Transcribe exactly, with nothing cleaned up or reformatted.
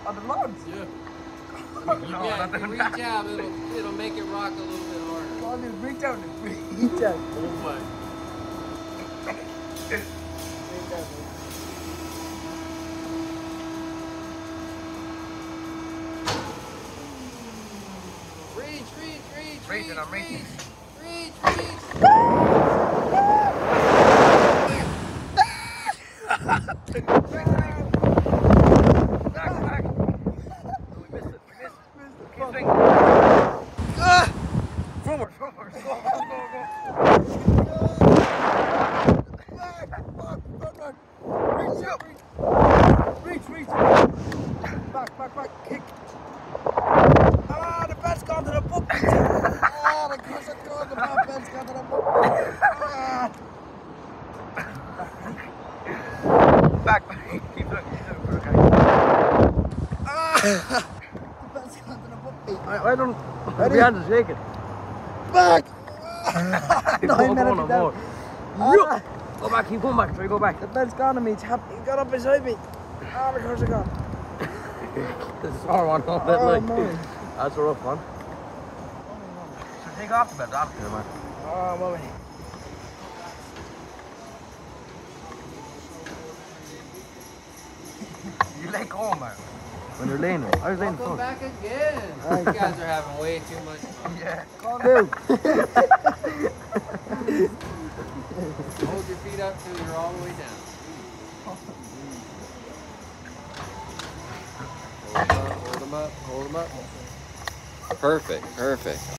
On the loads? Yeah. No, yeah, not if you reach out, it'll, it'll make it rock a little bit harder. Come on, dude, reach out, dude. Reach out. Oh my. Reach out, dude. Reach, reach, reach, Reaching, reach, I'm reaching. reach, reach, reach. Back, back. We missed it, we missed it. Keep swinging. Ah! Forward, forward. Go, go, go, go. Back, back, back, back. Reach up. Reach, reach. Back, back, back. Kick. Ah, the bed's gone to the book. Ah, the cushion gone. The bed's gone to the book. Ah. Back, back. Keep looking, keep looking, okay. Ah. The bed's gone to the book. I, I don't. My hand is shaking. Back. No, More, minutes more, down. more. Ah. Go back, keep going back, try to go back. The bed's gone on me. Tap. He got up beside me. Ah, the cushion gone. This is our one, not that Oh, like. man. That's a rough one. So take off the bed, after, man. Oh, mommy. You let go, man. When you're leaning. I was leaning Welcome front. back again. You guys are having way too much fun. Yeah. Calm down. Hold your feet up till you're all the way down. Hold them up, hold them up, hold them up. Perfect, perfect.